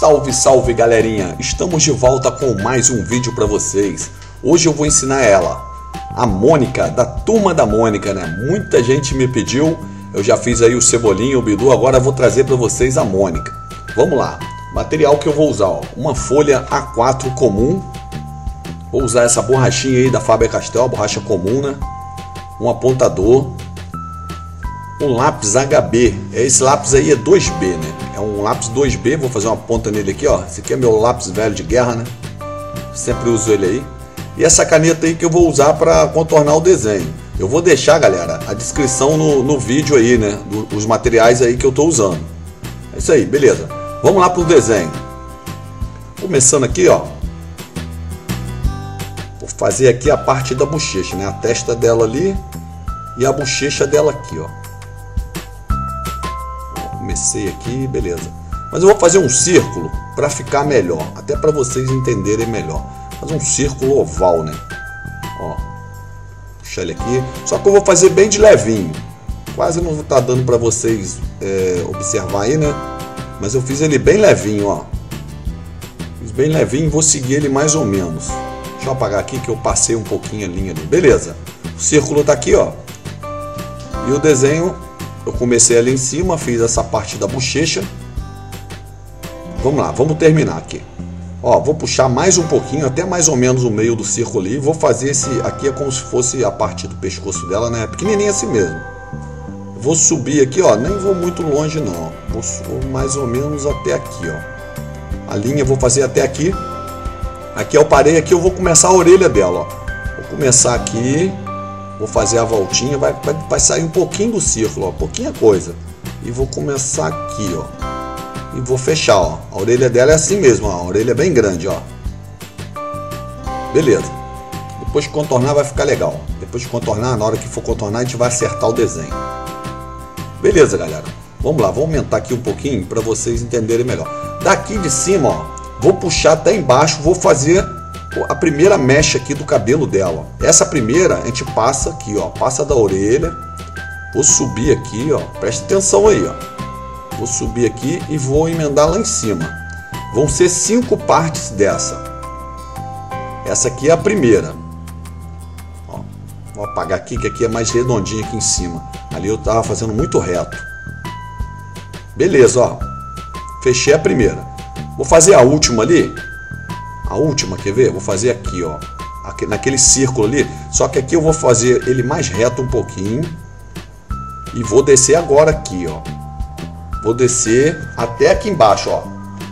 Salve, salve galerinha! Estamos de volta com mais um vídeo para vocês. Hoje eu vou ensinar ela, a Mônica, da Turma da Mônica, né? Muita gente me pediu, eu já fiz aí o Cebolinha, o Bidu, agora eu vou trazer para vocês a Mônica. Vamos lá, material que eu vou usar, ó, uma folha A4 comum, vou usar essa borrachinha aí da Faber-Castell, borracha comum, né? Um apontador, um lápis HB, esse lápis aí é 2B, né? É um lápis 2B, vou fazer uma ponta nele aqui, ó. Esse aqui é meu lápis velho de guerra, né? Sempre uso ele aí. E essa caneta aí que eu vou usar para contornar o desenho. Eu vou deixar, galera, a descrição no vídeo aí, né? Dos materiais aí que eu tô usando. É isso aí, beleza. Vamos lá pro desenho. Começando aqui, ó. Vou fazer aqui a parte da bochecha, né? A testa dela ali e a bochecha dela aqui, ó. Comecei aqui, beleza. Mas eu vou fazer um círculo para ficar melhor, até para vocês entenderem melhor. Fazer um círculo oval, né? Ó, puxar ele aqui. Só que eu vou fazer bem de levinho. Quase não tá dando para vocês observar aí, né? Mas eu fiz ele bem levinho, ó. Fiz bem levinho, vou seguir ele mais ou menos. Deixa eu apagar aqui que eu passei um pouquinho a linha ali. Beleza. O círculo tá aqui, ó. E o desenho, eu comecei ali em cima, fiz essa parte da bochecha. Vamos lá, vamos terminar aqui. Ó, vou puxar mais um pouquinho, até mais ou menos o meio do círculo ali. Vou fazer esse aqui, é como se fosse a parte do pescoço dela, né? Pequenininha assim mesmo. Vou subir aqui, ó, nem vou muito longe não. Vou mais ou menos até aqui, ó. A linha eu vou fazer até aqui. Aqui eu parei, aqui eu vou começar a orelha dela, ó. Vou começar aqui. Vou fazer a voltinha, vai sair um pouquinho do círculo, ó, pouquinha coisa. E vou começar aqui, ó. E vou fechar, ó. A orelha dela é assim mesmo, ó. A orelha é bem grande, ó. Beleza. Depois de contornar vai ficar legal. Depois de contornar, na hora que for contornar, a gente vai acertar o desenho. Beleza, galera. Vamos lá, vou aumentar aqui um pouquinho para vocês entenderem melhor. Daqui de cima, ó, vou puxar até embaixo, vou fazer a primeira mecha aqui do cabelo dela, ó. Essa primeira a gente passa aqui, ó, passa da orelha. Vou subir aqui, ó, presta atenção aí, ó. Vou subir aqui e vou emendar lá em cima. Vão ser 5 partes dessa. Essa aqui é a primeira. Ó, vou apagar aqui, que aqui é mais redondinho aqui em cima. Ali eu tava fazendo muito reto. Beleza, ó. Fechei a primeira. Vou fazer a última ali. A última, quer ver? Vou fazer aqui, ó, aqui, naquele círculo ali. Só que aqui eu vou fazer ele mais reto um pouquinho. E vou descer agora aqui, ó. Vou descer até aqui embaixo, ó.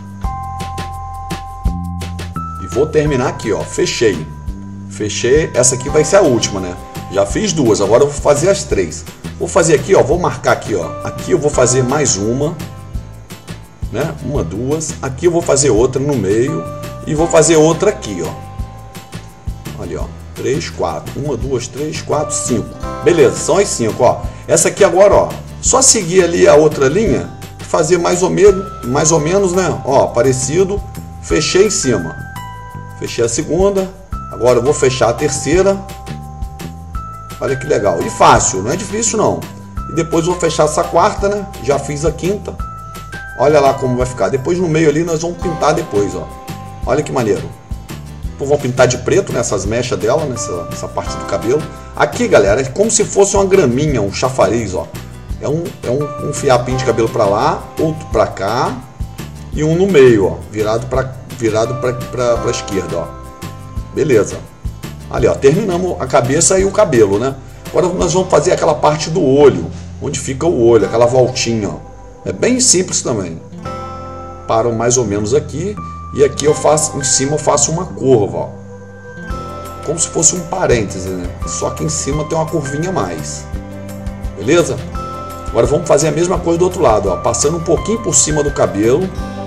E vou terminar aqui, ó. Fechei. Fechei. Essa aqui vai ser a última, né? Já fiz duas, agora eu vou fazer as 3. Vou fazer aqui, ó. Vou marcar aqui, ó. Aqui eu vou fazer mais uma, né? Uma, duas. Aqui eu vou fazer outra no meio. E vou fazer outra aqui, ó. Ali, ó. 3, 4. 1, 2, 3, 4, 5. Beleza, são as 5, ó. Essa aqui agora, ó. Só seguir ali a outra linha. Fazer mais ou menos, né? Ó, parecido. Fechei em cima. Fechei a segunda. Agora eu vou fechar a terceira. Olha que legal. E fácil, não é difícil não. E depois vou fechar essa quarta, né? Já fiz a quinta. Olha lá como vai ficar. Depois no meio ali nós vamos pintar depois, ó. Olha que maneiro. Então, vou pintar de preto nessas mechas dela, nessa parte do cabelo. Aqui, galera, é como se fosse uma graminha, um chafariz, ó. É um fiapinho de cabelo para lá, outro para cá e um no meio, ó, virado para esquerda, ó. Beleza. Ali, ó, terminamos a cabeça e o cabelo, né? Agora nós vamos fazer aquela parte do olho, onde fica o olho, aquela voltinha, ó. É bem simples também. Paro mais ou menos aqui. E aqui eu faço, em cima eu faço uma curva, ó. Como se fosse um parêntese, né? Só que em cima tem uma curvinha a mais. Beleza? Agora vamos fazer a mesma coisa do outro lado, ó. Passando um pouquinho por cima do cabelo.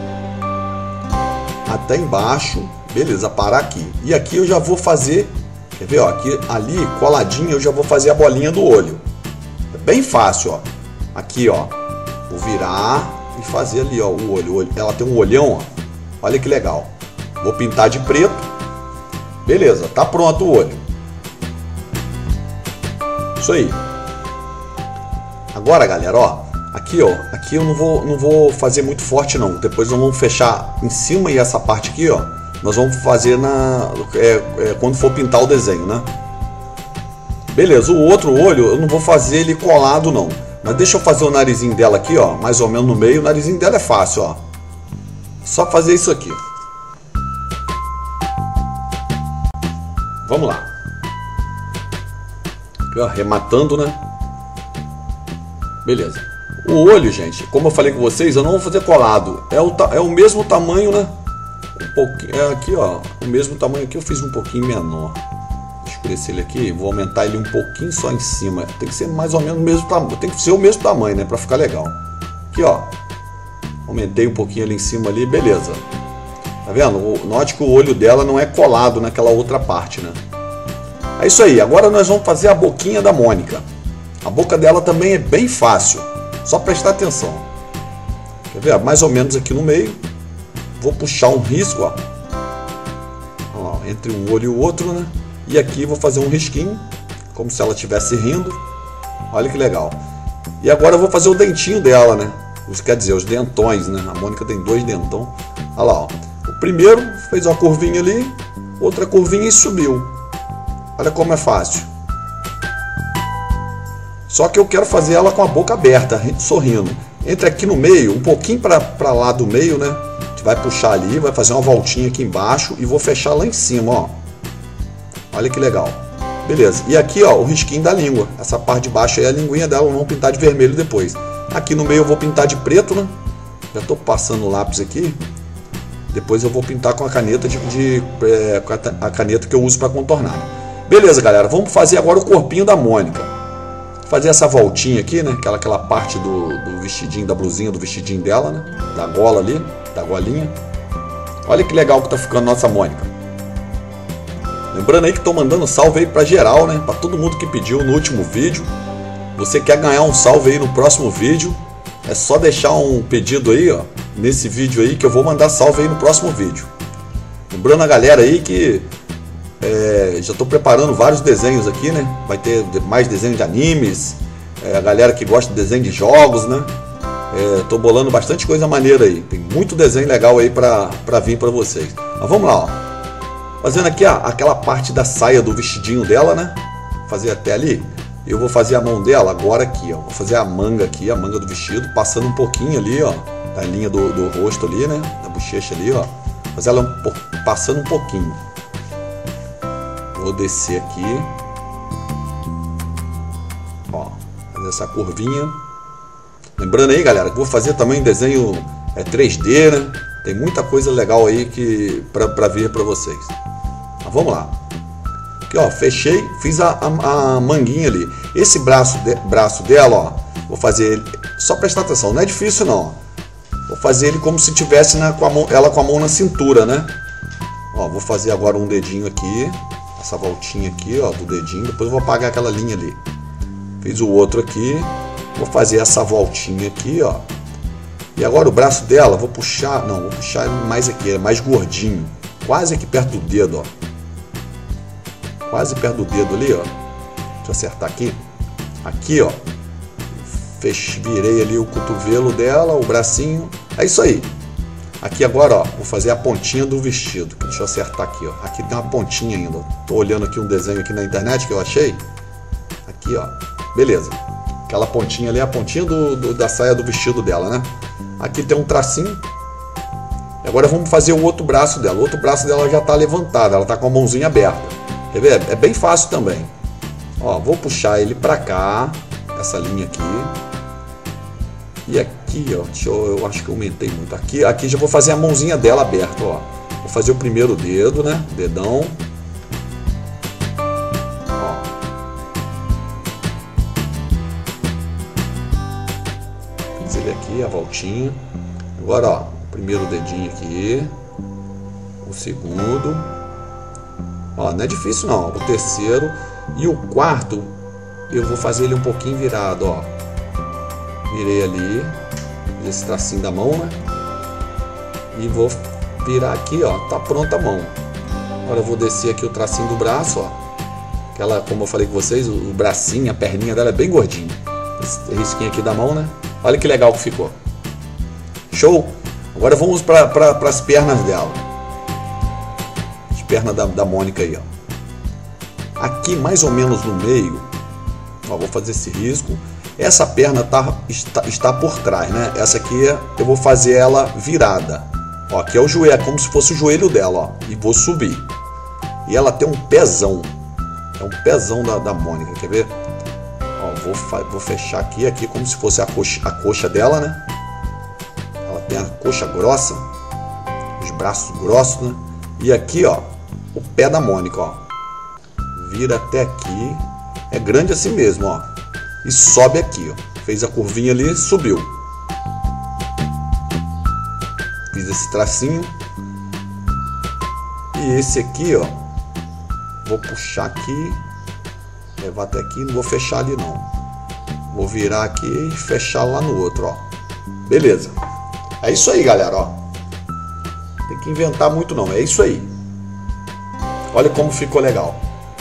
Até embaixo. Beleza, parar aqui. E aqui eu já vou fazer, quer ver, ó? Aqui, ali, coladinho, eu já vou fazer a bolinha do olho. É bem fácil, ó. Aqui, ó. Vou virar e fazer ali, ó, o olho. Ela tem um olhão, ó. Olha que legal. Vou pintar de preto. Beleza, tá pronto o olho. Isso aí. Agora, galera, ó, Aqui, ó, aqui eu não vou fazer muito forte não. Depois nós vamos fechar em cima e essa parte aqui, ó, nós vamos fazer quando for pintar o desenho, né? Beleza, o outro olho eu não vou fazer ele colado não. Mas deixa eu fazer o narizinho dela aqui, ó, mais ou menos no meio. O narizinho dela é fácil, ó. Só fazer isso aqui. Vamos lá. Aqui, ó, arrematando, né? Beleza. O olho, gente, como eu falei com vocês, eu não vou fazer colado. É o mesmo tamanho, né? Um pouquinho. É aqui, ó. O mesmo tamanho aqui eu fiz um pouquinho menor. Escurecer ele aqui. Vou aumentar ele um pouquinho só em cima. Tem que ser mais ou menos o mesmo tamanho. Tem que ser o mesmo tamanho, né? Pra ficar legal. Aqui, ó. Aumentei um pouquinho ali em cima ali. Beleza. Tá vendo? Note que o olho dela não é colado naquela outra parte, né? É isso aí. Agora nós vamos fazer a boquinha da Mônica. A boca dela também é bem fácil. Só prestar atenção. Quer ver? Mais ou menos aqui no meio. Vou puxar um risco, ó. Ó, entre um olho e o outro, né? E aqui vou fazer um risquinho, como se ela estivesse rindo. Olha que legal. E agora eu vou fazer o dentinho dela, né? Quer dizer, os dentões, né? A Mônica tem 2 dentão. Olha lá, ó. O primeiro fez uma curvinha ali, outra curvinha e subiu. Olha como é fácil. Só que eu quero fazer ela com a boca aberta, sorrindo. Entre aqui no meio, um pouquinho para lá do meio, né? A gente vai puxar ali, vai fazer uma voltinha aqui embaixo e vou fechar lá em cima, ó. Olha que legal. Beleza. E aqui, ó, o risquinho da língua. Essa parte de baixo aí é a linguinha dela, vamos pintar de vermelho depois. Aqui no meio eu vou pintar de preto, né? Já estou passando o lápis aqui. Depois eu vou pintar com a caneta com a caneta que eu uso para contornar. Beleza, galera. Vamos fazer agora o corpinho da Mônica. Fazer essa voltinha aqui, né? Aquela parte do vestidinho, da blusinha do vestidinho dela, né? Da gola ali, da golinha. Olha que legal que tá ficando nossa Mônica. Lembrando aí que estou mandando salve aí pra geral, né? Pra todo mundo que pediu no último vídeo. Você quer ganhar um salve aí no próximo vídeo? É só deixar um pedido aí, ó. Nesse vídeo aí que eu vou mandar salve aí no próximo vídeo. Lembrando a galera aí que já estou preparando vários desenhos aqui, né? Vai ter mais desenho de animes, a galera que gosta de desenho de jogos, né? Estou bolando bastante coisa maneira aí. Tem muito desenho legal aí para vir para vocês. Mas vamos lá, ó. Fazendo aqui, ó, aquela parte da saia do vestidinho dela, né? Fazer até ali. Eu vou fazer a mão dela agora aqui, ó. Vou fazer a manga aqui, a manga do vestido, passando um pouquinho ali, ó, da linha do rosto ali, né? Da bochecha ali, ó. Fazer ela passando um pouquinho. Vou descer aqui, ó, fazer essa curvinha. Lembrando aí, galera, que vou fazer também desenho 3D, né? Tem muita coisa legal aí para vir para vocês. Mas vamos lá. Aqui, ó, fechei, fiz a manguinha ali. Esse braço dela, ó, vou fazer ele. Só prestar atenção, não é difícil não. Ó. Vou fazer ele como se tivesse ela com a mão na cintura, né? Ó, vou fazer agora um dedinho aqui. Essa voltinha aqui, ó, do dedinho. Depois eu vou apagar aquela linha ali. Fiz o outro aqui. Vou fazer essa voltinha aqui, ó. E agora o braço dela, vou puxar ele mais aqui, é mais gordinho. Quase aqui perto do dedo, ó. Quase perto do dedo ali, ó. Deixa eu acertar aqui. Aqui, ó. Virei ali o cotovelo dela, o bracinho. É isso aí. Aqui agora, ó, vou fazer a pontinha do vestido. Deixa eu acertar aqui, ó. Aqui tem uma pontinha ainda. Tô olhando aqui um desenho aqui na internet que eu achei. Aqui, ó. Beleza. Aquela pontinha ali é a pontinha da saia do vestido dela, né? Aqui tem um tracinho. Agora vamos fazer o outro braço dela. O outro braço dela já tá levantado. Ela tá com a mãozinha aberta. Quer ver? É bem fácil também. Ó, vou puxar ele pra cá. Essa linha aqui. E aqui, ó, eu acho que eu aumentei muito. Aqui já vou fazer a mãozinha dela aberta, ó. Vou fazer o primeiro dedo, né? Dedão. Ó. Fiz ele aqui, a voltinha. Agora, ó, o primeiro dedinho aqui. O segundo. Ó, não é difícil não. O terceiro. E o quarto, eu vou fazer ele um pouquinho virado, ó. Virei ali, esse tracinho da mão, né? E vou virar aqui, ó. Tá pronta a mão. Agora eu vou descer aqui o tracinho do braço, ó. Aquela, como eu falei com vocês, o bracinho, a perninha dela é bem gordinha. Esse risquinho aqui da mão, né? Olha que legal que ficou. Show? Agora vamos para as pernas dela. As pernas da Mônica aí, ó. Aqui mais ou menos no meio, ó, vou fazer esse risco. Essa perna está por trás, né? Essa aqui eu vou fazer ela virada. Ó, aqui é o joelho, é como se fosse o joelho dela, ó. E vou subir. E ela tem um pezão. É um pezão da Mônica, quer ver? Ó, vou fechar aqui como se fosse a coxa dela, né? Ela tem a coxa grossa, os braços grossos, né? E aqui, ó, o pé da Mônica, ó. Vira até aqui. É grande assim mesmo, ó. E sobe aqui, ó. Fez a curvinha ali, subiu. Fiz esse tracinho. E esse aqui, ó, vou puxar aqui, levar até aqui, não vou fechar ali não. Vou virar aqui e fechar lá no outro, ó. Beleza. É isso aí, galera, ó. Tem que inventar muito não, é isso aí. Olha como ficou legal.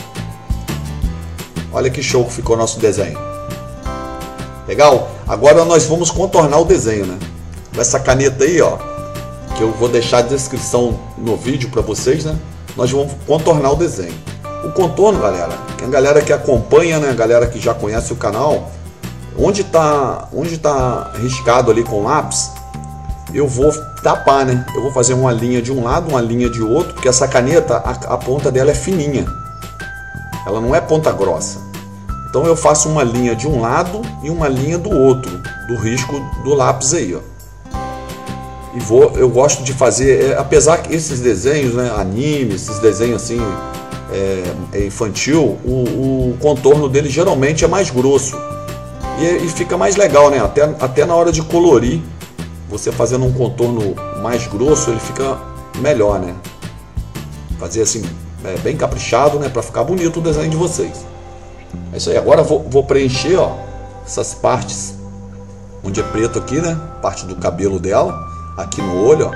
Olha que show que ficou nosso desenho. Legal? Agora nós vamos contornar o desenho, né? Com essa caneta aí, ó, que eu vou deixar a descrição no vídeo para vocês, né? Nós vamos contornar o desenho. O contorno, galera, a galera que acompanha, né? A galera que já conhece o canal, onde tá riscado ali com lápis, eu vou tapar, né? Eu vou fazer uma linha de um lado, uma linha de outro, porque essa caneta, a ponta dela é fininha. Ela não é ponta grossa. Então eu faço uma linha de um lado e uma linha do outro, do risco do lápis aí, ó. E eu gosto de fazer, apesar que esses desenhos, né, anime, esses desenhos assim, infantil, o contorno dele geralmente é mais grosso. E fica mais legal, né? Até na hora de colorir, você fazendo um contorno mais grosso, ele fica melhor, né? Fazer assim, bem caprichado, né? Para ficar bonito o desenho de vocês. É isso aí. Agora vou preencher, ó, essas partes onde é preto aqui, né? Parte do cabelo dela, aqui no olho,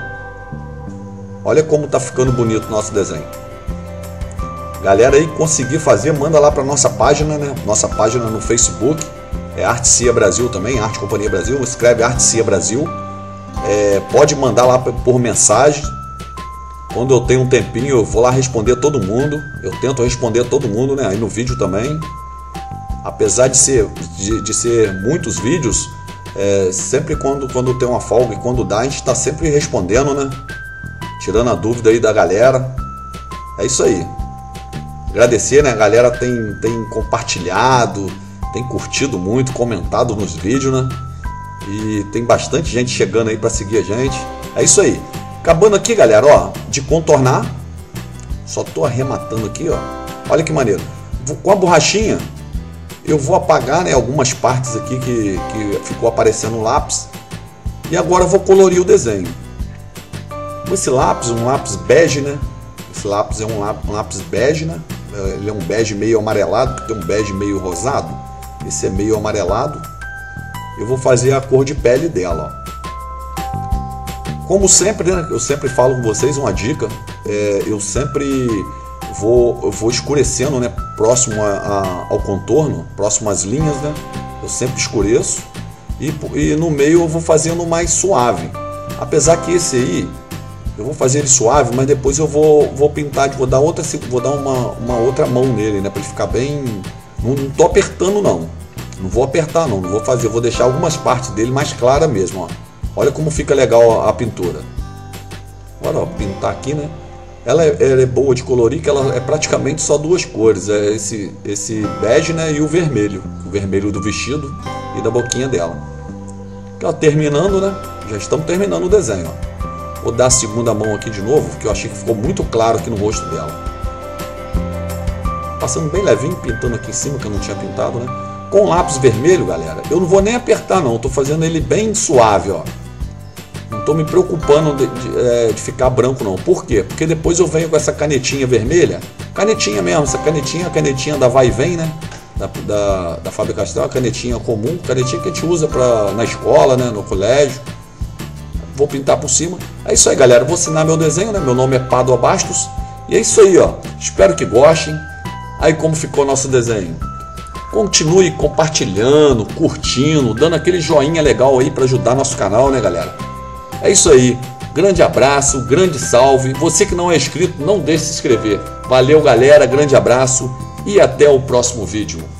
ó. Olha como tá ficando bonito o nosso desenho. Galera aí, conseguir fazer, manda lá para nossa página, né? Nossa página no Facebook. É Arte Cia Brasil também, Arte Companhia Brasil. Escreve Arte Cia Brasil. Pode mandar lá por mensagem. Quando eu tenho um tempinho, eu vou lá responder todo mundo. Eu tento responder todo mundo, né? Aí no vídeo também. Apesar de ser muitos vídeos, sempre quando tem uma folga e quando dá, a gente está sempre respondendo, né? Tirando a dúvida aí da galera. É isso aí. Agradecer, né? A galera tem compartilhado, tem curtido muito, comentado nos vídeos, né? E tem bastante gente chegando aí para seguir a gente. É isso aí. Acabando aqui, galera, ó, de contornar. Só tô arrematando aqui, ó. Olha que maneiro. Com a borrachinha, eu vou apagar, né, algumas partes aqui que ficou aparecendo no lápis. E agora eu vou colorir o desenho. Com esse lápis, um lápis bege, né? Esse lápis é um lápis bege, né? Ele é um bege meio amarelado, porque tem um bege meio rosado. Esse é meio amarelado. Eu vou fazer a cor de pele dela, ó. Como sempre, né, eu sempre falo com vocês uma dica, eu sempre vou escurecendo, né, próximo ao contorno, próximo às linhas, né, eu sempre escureço e no meio eu vou fazendo mais suave. Apesar que esse aí, eu vou fazer ele suave, mas depois eu vou pintar, vou dar uma outra mão nele, né, para ele ficar bem. Não tô apertando não vou apertar não, vou deixar algumas partes dele mais clara mesmo, ó. Olha como fica legal a pintura. Agora, ó, pintar aqui, né? Ela é boa de colorir, que ela é praticamente só duas cores. É esse bege, né? E o vermelho. O vermelho do vestido e da boquinha dela. Ó, terminando, né? Já estamos terminando o desenho, ó. Vou dar a segunda mão aqui de novo, porque eu achei que ficou muito claro aqui no rosto dela. Passando bem levinho, pintando aqui em cima, que eu não tinha pintado, né? Com lápis vermelho, galera, eu não vou nem apertar não. Estou fazendo ele bem suave, ó. Não estou me preocupando de ficar branco não. Por quê? Porque depois eu venho com essa canetinha vermelha. Canetinha mesmo, essa canetinha, a canetinha da Vai e Vem, né? Da Faber-Castell, a canetinha comum, canetinha que a gente usa na escola, né? No colégio. Vou pintar por cima. É isso aí, galera. Vou assinar meu desenho, né? Meu nome é Pádua Bastos. E é isso aí, ó. Espero que gostem. Aí como ficou nosso desenho. Continue compartilhando, curtindo, dando aquele joinha legal aí para ajudar nosso canal, né, galera? É isso aí. Grande abraço, grande salve. Você que não é inscrito, não deixe de se inscrever. Valeu, galera. Grande abraço e até o próximo vídeo.